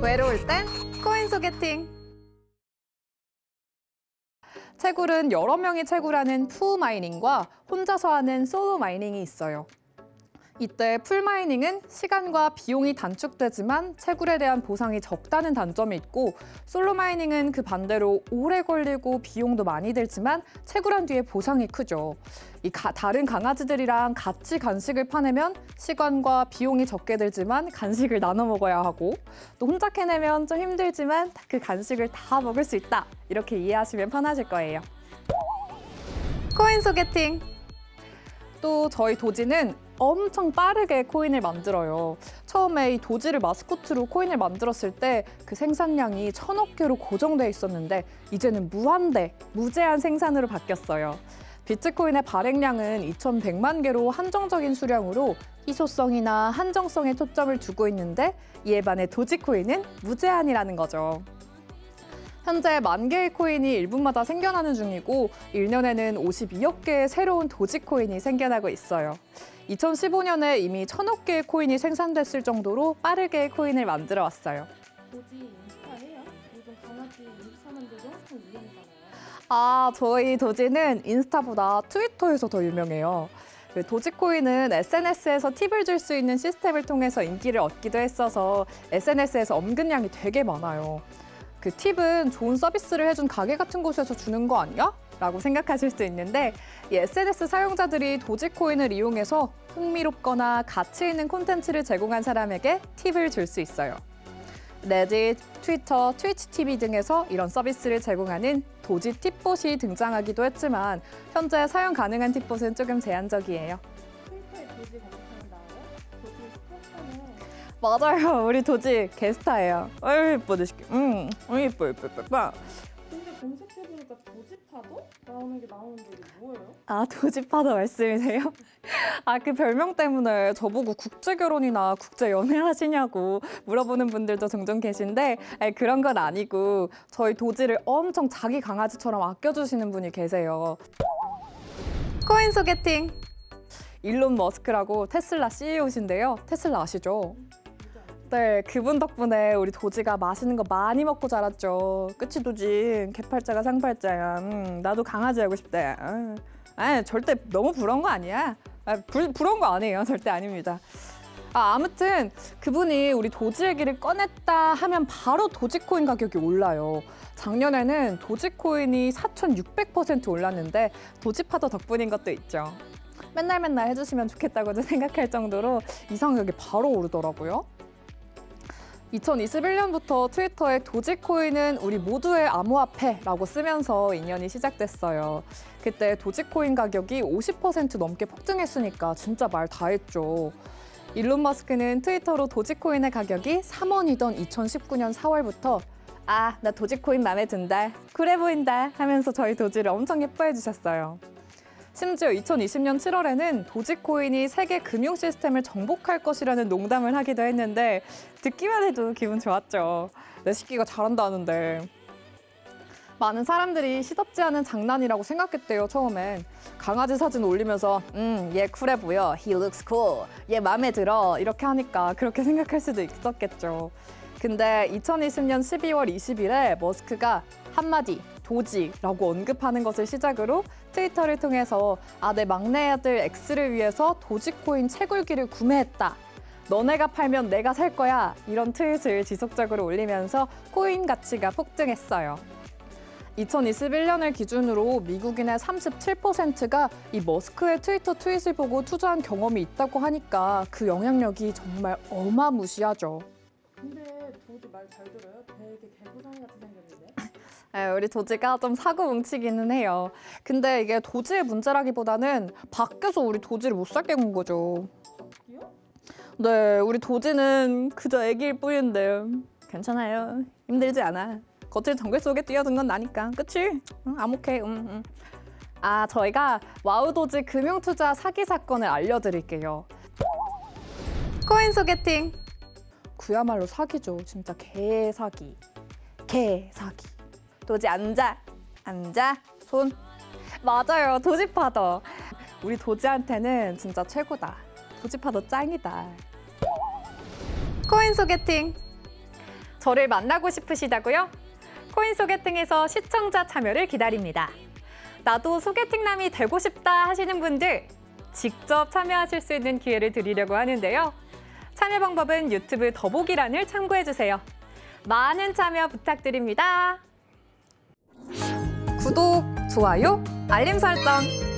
외로울 땐 코인 소개팅. 채굴은 여러 명이 채굴하는 푸 마이닝과 혼자서 하는 솔로 마이닝이 있어요. 이때 풀 마이닝은 시간과 비용이 단축되지만 채굴에 대한 보상이 적다는 단점이 있고, 솔로 마이닝은 그 반대로 오래 걸리고 비용도 많이 들지만 채굴한 뒤에 보상이 크죠. 다른 강아지들이랑 같이 간식을 파내면 시간과 비용이 적게 들지만 간식을 나눠 먹어야 하고, 또 혼자 캐내면 좀 힘들지만 그 간식을 다 먹을 수 있다. 이렇게 이해하시면 편하실 거예요. 코인 소개팅. 또 저희 도지는 엄청 빠르게 코인을 만들어요. 처음에 이 도지를 마스코트로 코인을 만들었을 때 그 생산량이 1000억 개로 고정돼 있었는데 이제는 무한대, 무제한 생산으로 바뀌었어요. 비트코인의 발행량은 2100만 개로 한정적인 수량으로 희소성이나 한정성에 초점을 두고 있는데, 이에 반해 도지코인은 무제한이라는 거죠. 현재 10,000개의 코인이 1분마다 생겨나는 중이고 1년에는 52억 개의 새로운 도지코인이 생겨나고 있어요. 2015년에 이미 1000억 개의 코인이 생산됐을 정도로 빠르게 코인을 만들어 왔어요. 도지 인스타예요? 요즘 강아지 인스타 만들기 엄청 유행이잖아요. 저희 도지는 인스타보다 트위터에서 더 유명해요. 도지코인은 SNS에서 팁을 줄 수 있는 시스템을 통해서 인기를 얻기도 했어서 SNS에서 언급량이 되게 많아요. 그 팁은 좋은 서비스를 해준 가게 같은 곳에서 주는 거 아니야? 라고 생각하실 수 있는데, 이 SNS 사용자들이 도지코인을 이용해서 흥미롭거나 가치 있는 콘텐츠를 제공한 사람에게 팁을 줄 수 있어요. 레딧, 트위터, 트위치 TV 등에서 이런 서비스를 제공하는 도지 팁봇이 등장하기도 했지만 현재 사용 가능한 팁봇은 조금 제한적이에요. 트위터에 도지 검색하면 나와요? 도지 스포츠네. 맞아요. 우리 도지 게스타예요. 어이 예뻐, 예뻐. 근데 검색해보니까 도지파도? 나오는 게 나오는데 이게 뭐예요? 도지파더 말씀이세요? 그 별명 때문에 저보고 국제결혼이나 국제연애 하시냐고 물어보는 분들도 종종 계신데, 그런 건 아니고 저희 도지를 엄청 자기 강아지처럼 아껴주시는 분이 계세요. 코인 소개팅. 일론 머스크라고 테슬라 CEO신데요. 테슬라 아시죠? 네, 그분 덕분에 우리 도지가 맛있는 거 많이 먹고 자랐죠. 그치, 도지? 개팔자가 상팔자야. 나도 강아지 하고 싶대. 절대 너무 부러운 거 아니야. 부러운 거 아니에요. 절대 아닙니다. 아무튼 그분이 우리 도지 얘기를 꺼냈다 하면 바로 도지코인 가격이 올라요. 작년에는 도지코인이 4,600% 올랐는데 도지파더 덕분인 것도 있죠. 맨날 해주시면 좋겠다고도 생각할 정도로 이상하게 바로 오르더라고요. 2021년부터 트위터에 도지코인은 우리 모두의 암호화폐라고 쓰면서 인연이 시작됐어요. 그때 도지코인 가격이 50% 넘게 폭등했으니까 진짜 말 다 했죠. 일론 머스크는 트위터로 도지코인의 가격이 3원이던 2019년 4월부터 나 도지코인 맘에 든다, 그래 보인다 하면서 저희 도지를 엄청 예뻐해 주셨어요. 심지어 2020년 7월에는 도지코인이 세계 금융 시스템을 정복할 것이라는 농담을 하기도 했는데 듣기만 해도 기분 좋았죠. 내 새끼가 잘한다는데. 많은 사람들이 시덥지 않은 장난이라고 생각했대요, 처음엔. 강아지 사진 올리면서 얘 쿨해 보여, he looks cool, 얘 맘에 들어 이렇게 하니까 그렇게 생각할 수도 있었겠죠. 근데 2020년 12월 20일에 머스크가 한마디 도지라고 언급하는 것을 시작으로 트위터를 통해서 내 막내 아들 X를 위해서 도지코인 채굴기를 구매했다, 너네가 팔면 내가 살 거야, 이런 트윗을 지속적으로 올리면서 코인 가치가 폭등했어요. 2021년을 기준으로 미국인의 37%가 이 머스크의 트위터 트윗을 보고 투자한 경험이 있다고 하니까 그 영향력이 정말 어마무시하죠. 근데 도지 말 잘 들어요? 되게 개구장이 같이 생겼는데? 우리 도지가 좀 사고뭉치기는 해요. 근데 이게 도지의 문제라기보다는 밖에서 우리 도지를 못 살게 군 거죠. 밖이요? 네, 우리 도지는 그저 애기일 뿐인데 괜찮아요. 힘들지 않아. 거칠 정글 속에 뛰어든 건 나니까. 그치? 암흑해. 저희가 와우도지 금융투자 사기 사건을 알려드릴게요. 코인 소개팅. 그야말로 사기죠. 진짜 개사기. 개사기. 도지 앉아. 손. 맞아요. 도지파더. 우리 도지한테는 진짜 최고다. 도지파더 짱이다. 코인 소개팅. 저를 만나고 싶으시다고요? 코인 소개팅에서 시청자 참여를 기다립니다. 나도 소개팅남이 되고 싶다 하시는 분들 직접 참여하실 수 있는 기회를 드리려고 하는데요. 참여 방법은 유튜브 더보기란을 참고해주세요. 많은 참여 부탁드립니다. 구독, 좋아요, 알림 설정.